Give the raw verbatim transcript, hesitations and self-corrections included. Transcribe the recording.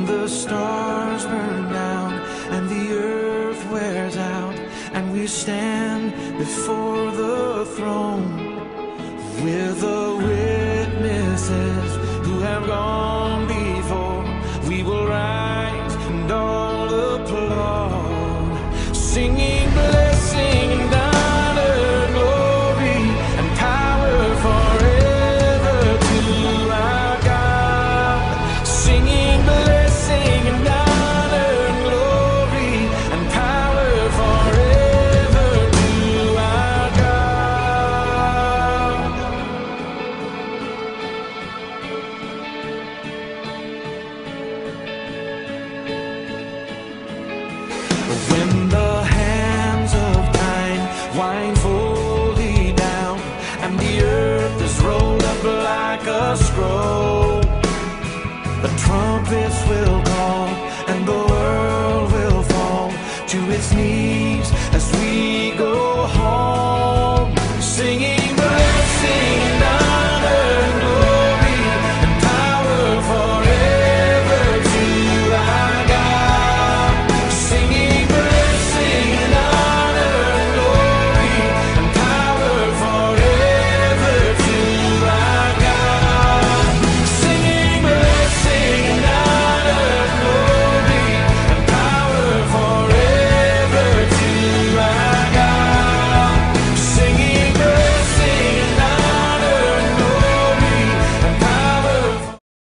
the stars burn down and the earth wears out, and we stand before the throne with the witnesses who have gone before. We will rise and all applaud, singing blessing and honor, glory and power forever to our God. Singing blessing and honor, glory and power forever to our God. When the hands of time wind fully down and the earth is rolled up like a scroll, the trumpets will call and the world will fall to its knees as we